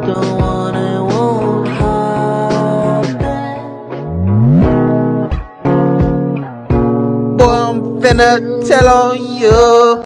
the one I won't happen. Boy, I'm finna tell on you.